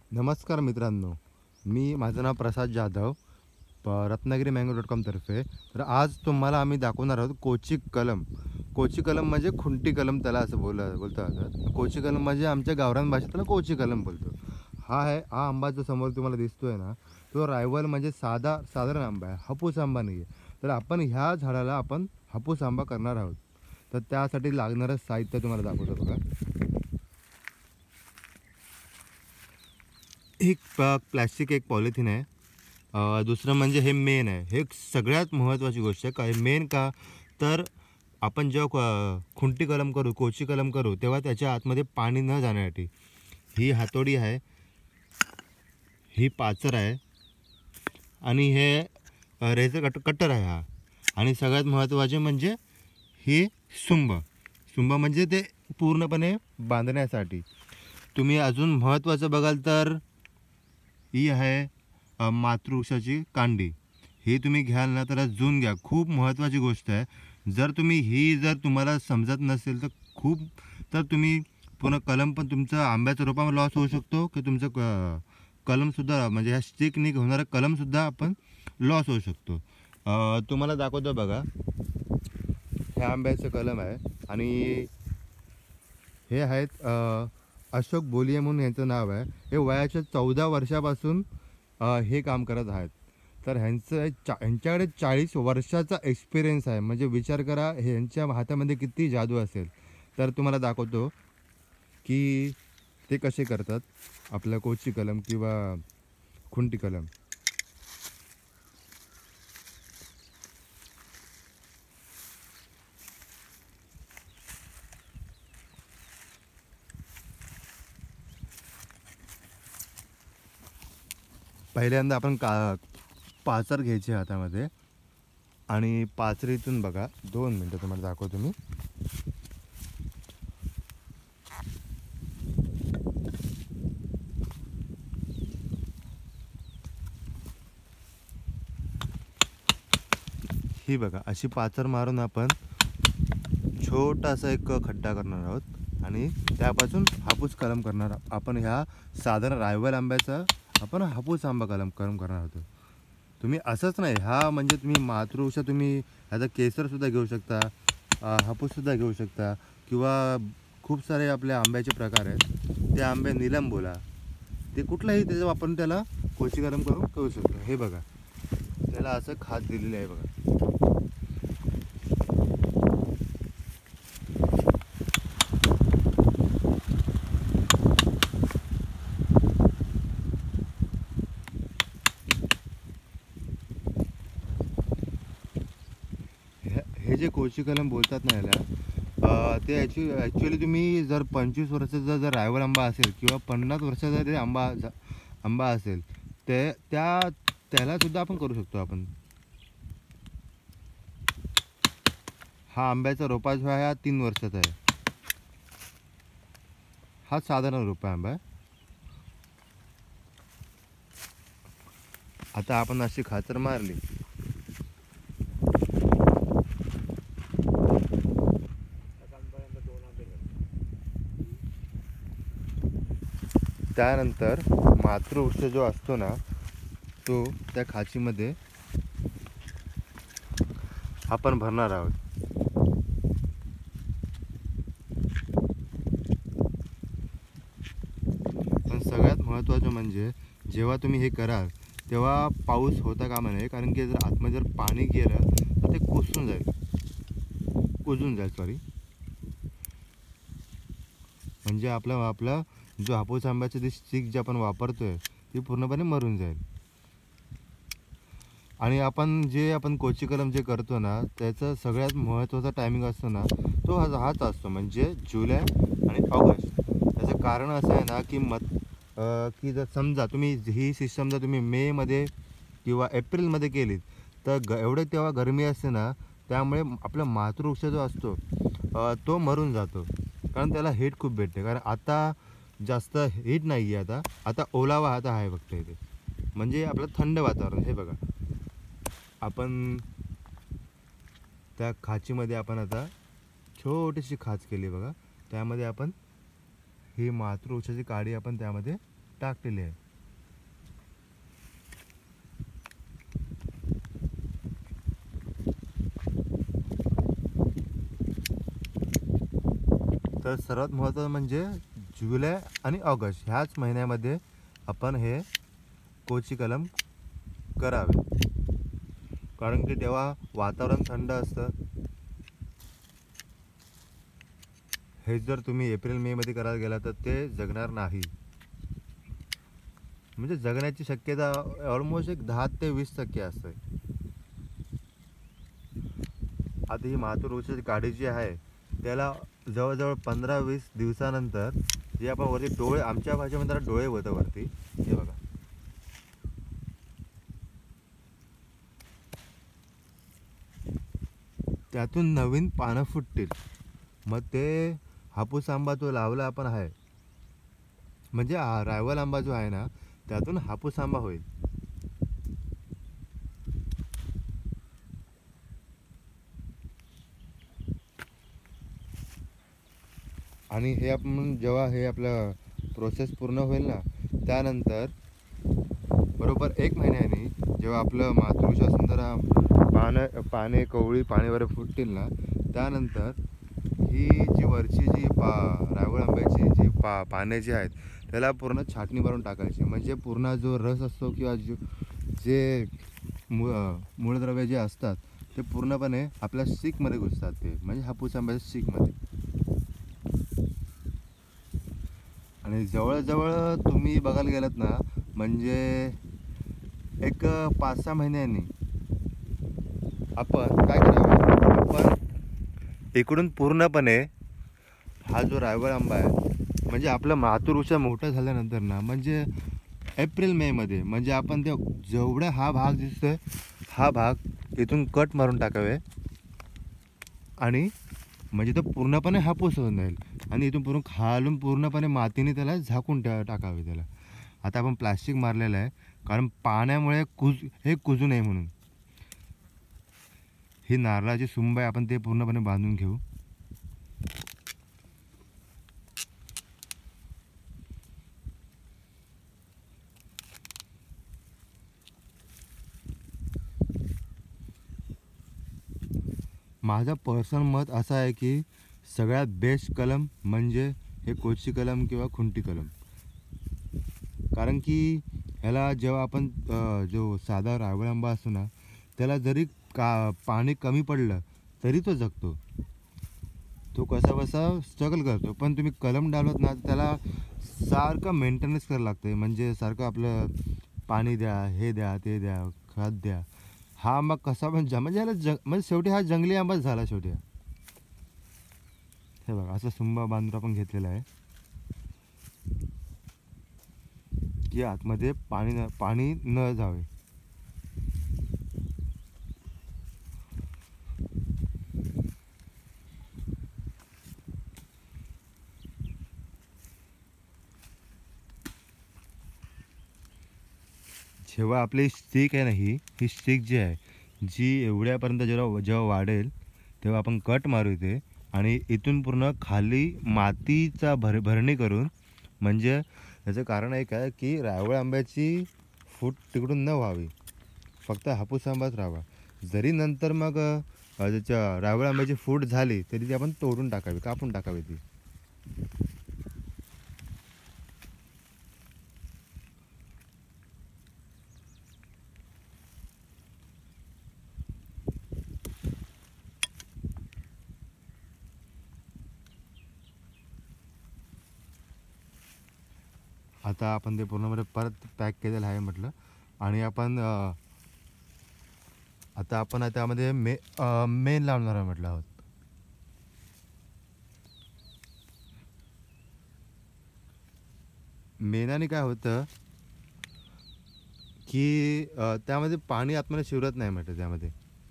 नमस्कार मित्रांनो, माझं नाव प्रसाद जाधव, रत्नागिरी mango.com तर्फे. तर आज तुम्हाला आम्ही दाखवणार आहोत कोची कलम. कोची कलम म्हणजे खुंटी कलम त्याला असं बोलता जातात. कोची कलम म्हणजे आमच्या गावरान भाषेत त्याला कोची कलम बोलतो. हा आंबा जो समोर तुम्हाला दिसतोय ना, तो रायवल म्हणजे साधारण आंबा आहे, हापूस आंबा नाही आहे. तर आपण ह्या झाडाला हापूस आंबा करणार आहोत. तर त्यासाठी लागणारं साहित्य तुम्हाला दाखवतो बघा. प्लास्टिक एक पॉलिथिन आहे. दुसरं म्हणजे हे मेन आहे. हे सगळ्यात महत्त्वाची गोष्ट आहे. काय मेन का? तर आपण जेव्हा खुंटी कलम करू, कोची कलम करू, तेव्हा त्याच्या आतमध्ये पाणी न जाण्यासाठी ही हातोडी आहे, ही पाचर आहे आणि हे रेझर कटर आहे हा. आणि सगळ्यात महत्त्वाचे म्हणजे ही सुंब. सुंब म्हणजे ते पूर्णपणे बांधण्यासाठी. तुम्ही अजून महत्त्वाचं बघाल तर ही आहे मातृवृक्षाची कांडी. ही तुम्ही घ्याल ना तर जून घ्या. खूप महत्त्वाची गोष्ट आहे. जर तुम्हाला समजत नसेल तर तुम्ही पूर्ण कलम पण तुमचं आंब्याच्या रोपामध्ये लॉस होऊ शकतो की तुमचं कलमसुद्धा म्हणजे ह्या स्टिकनी होणारा कलमसुद्धा आपण लॉस होऊ शकतो. तुम्हाला दाखवतो बघा. हे आंब्याचं कलम आहे आणि हे आहेत अशोक बोलिये म्हणून यांचं नाव आहे. हे वयाच्या 14 वर्षापासून हे काम करत आहेत. तर ह्यांच्याकडे 40 वर्षाचा एक्सपिरियन्स आहे. म्हणजे विचार करा ह्यांच्या हातामध्ये किती जादू असेल. तर तुम्हाला दाखवतो की ते कसे करतात आपलं कोची कलम किंवा खुंटी कलम. पहिल्यांदा आपण पाचर घ्यायची हातामध्ये आणि पाचरीतून बघा 2 मिनटं तुम्हाला दाखवतो मी. ही बघा अशी पाचर मारून आपण छोटासा एक खड्डा करणार आहोत आणि त्यापासून हापूस कलम करणार आपण. ह्या साधारण रायवल आंब्याचा आपण हापूस आंबा कलम करणार आहोत. तुम्ही असंच नाही, हा म्हणजे तुम्ही मातृवृक्ष तुम्ही ह्याचा केसरसुद्धा घेऊ शकता, हापूससुद्धा घेऊ शकता किंवा खूप सारे आपले आंब्याचे प्रकार आहेत. ते आंबे नीलम बोला, ते कुठलाही त्याचा वापरून त्याला कोची कलम करून करू शकतो. हे बघा त्याला असं खात दिलेलं आहे बघा. हे जे कोची कलम बोलतात ना याला, ते ॲक्च्युली तुम्ही जर 25 वर्षाचा जर रायवल आंबा असेल किंवा 50 वर्षाचा जरी आंबा असेल त्यालासुद्धा आपण करू शकतो आपण. हा आंब्याचा रोपा जो आहे हा 3 वर्षाचा आहे. हा साधारण रोपा आंबा आहे. आता आपण अशी खातर मारली त्यानंतर मातृवृक्ष जो असतो ना तो त्या खाचीमध्ये आपण भरणार आहोत. पण सगळ्यात महत्त्वाचं म्हणजे जेव्हा तुम्ही हे कराल तेव्हा पाऊस होता कामा नये, कारण की जर आतमध्ये जर पाणी गेलं तर ते कुजून जाईल सॉरी. म्हणजे आपला जो हापूस आंब्याचं जे स्टिक जे आपण वापरतोय ती पूर्णपणे मरून जाईल. आणि आपण कोची कलम जे करतो ना त्याचं सगळ्यात महत्त्वाचा टायमिंग असतो ना तो हाच असतो, म्हणजे जुलै आणि ऑगस्ट. त्याचं कारण असं आहे ना की जर समजा तुम्ही ही सिस्टम जर तुम्ही मेमध्ये किंवा एप्रिलमध्ये केलीत तर तेव्हा गरमी असते ना, त्यामुळे आपला मातृवृक्ष जो असतो तो मरून जातो, कारण त्याला हीट खूप भेटते. कारण आता जास्त हीट नाही आहे, आता ओलावा आहे फक्त इथे, म्हणजे आपलं थंड वातावरण. हे बघा आपण त्या खाचीमध्ये आपण आता छोटीशी खाच केली बघा. त्यामध्ये आपण ही मातृवृक्षाची काडी आपण त्यामध्ये टाकलेली आहे. तर सर्वात महत्त्वाचं म्हणजे जुलै आणि ऑगस्ट ह्याच महिन्यामध्ये आपण हे कोची कलम करावे, कारण की तेव्हा वातावरण थंड असतं. हे जर तुम्ही एप्रिल मे मध्ये करायला गेला तर ते जगणार नाही. म्हणजे जगण्याची शक्यता ऑलमोस्ट एक 10 ते 20% असते. आता ही मातृवृक्षाची काठी जी आहे त्याला जवळजवळ 15-20 दिवसानंतर जे आपण वरती डोळे, आमच्या भाषेमध्ये त्याला डोळे होतं वरती, हे बघा, त्यातून नवीन पानं फुटतील. मग ते हापूस आंबा जो लावला आपण आहे, म्हणजे रायवल आंबा जो आहे ना, त्यातून हापूस आंबा होईल. आणि हे आपण जेव्हा हे आपलं प्रोसेस पूर्ण होईल ना, त्यानंतर बरोबर 1 महिन्याने जेव्हा आपलं मातृशा सुंदर पाने कवळी पाने वगैरे फुटतील ना, त्यानंतर ही जी वरची जी रायवळ आंब्याची जी पाने जी आहेत त्याला पूर्ण छाटणी मारून टाकायची. म्हणजे पूर्ण जो रस असतो किंवा जे मूळद्रव्य जे असतात ते पूर्णपणे आपल्या सीकमध्ये घुसतात. ते म्हणजे हापूस आंब्याच्या सीकमध्ये. आणि जवळजवळ तुम्ही बघायला गेलात ना, म्हणजे एक 5-6 महिन्यांनी आपण काय करावं, आपण इकडून पूर्णपणे हा जो रायवळ आंबा आहे, म्हणजे आपला मातृवृक्ष मोठा झाल्यानंतर ना, म्हणजे एप्रिल मे मध्ये, म्हणजे आपण ते जेवढा हा भाग दिसतोय हा भाग इथून कट मारून टाकावे. आणि म्हणजे तो पूर्णपणे हापूस होऊन जाईल. आणि इथून पूर्ण खालून पूर्णपणे मातीने त्याला झाकून टाकावे त्याला. आता आपण प्लास्टिक मारलेलं आहे कारण पाण्यामुळे हे कुजू नये म्हणून. ही नारळाची सुंब आहे, आपण ते पूर्णपणे बांधून घेऊ. माझं पर्सनल मत असं आहे की सगळ्यात बेस्ट कलम म्हणजे हे कोची कलम किंवा खुंटी कलम. कारण की ह्याला जेव्हा आपण जो साधा रायवळ आंबा असतो ना, त्याला जरी पाणी कमी पडलं तरी तो जगतो. तो कसा बसा स्ट्रगल करतो. पण तुम्ही कलम डालत ना, त्याला सारखं मेंटेनन्स करायला लागतं. म्हणजे सारखं आपलं पाणी द्या, हे द्या, ते द्या, खत द्या. हा आंबा कसा पण म्हणजे ह्याला म्हणजे शेवटी हा जंगली आंबाच झाला शेवटी. हे बघा, असा सुंबा बांधून आपण घेतलेला आहे की आतमध्ये पाणी न जावे. जेव्हा आपली स्टिक आहे ना, ही स्टिक जी आहे, जी एवढ्यापर्यंत जेव्हा वाढेल तेव्हा आपण कट मारू इथे. आणि इथून पूर्ण खाली मातीचा भरणी करून, म्हणजे याचं कारण एक आहे की रायवळ आंब्याची फूट तिकडून न व्हावी, फक्त हापूस आंबाच राहावा. जरी नंतर मग त्याच्या रायवळ आंब्याची फूट झाली तरी ती आपण तोडून टाकावी, कापून टाकावी ती. आता आपण ते पूर्णपणे परत पॅक केलेलं आहे म्हटलं. आणि आपण आता त्यामध्ये मेन लावणार आहे म्हटलं आहोत. मेनाने काय होतं की त्यामध्ये पाणी आतमध्ये शिरत नाही म्हटलं त्यामध्ये.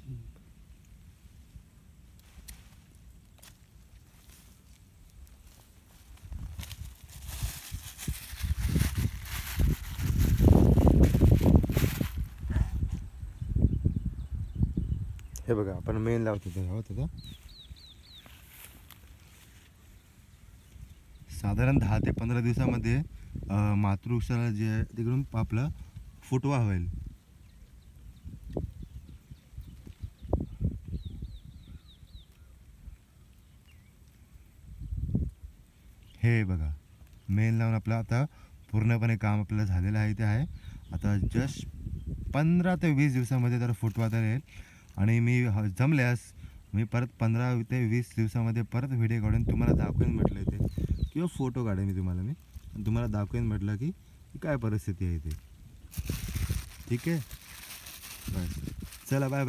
हे बघा, आपण मेन लावतो त्याचा साधारण 10 ते 15 दिवसामध्ये मातृवृक्षाला जे आहे तिकडून आपला फुटवा होईल. हे बघा, मेन लावून आपलं आता पूर्णपणे काम आपल्याला झालेलं आहे ते आहे. आता जस्ट 15 ते 20 दिवसामध्ये तर फुटवा तर येईल. आणि मी जमल्यास मी परत 15 ते 20 दिवसामध्ये परत व्हिडिओ काढून तुम्हाला दाखवेन म्हटलं ते, किंवा फोटो काढेन मी तुम्हाला दाखवेन म्हटलं की काय परिस्थिती आहे ते. ठीक आहे, बस चला बाय बाय.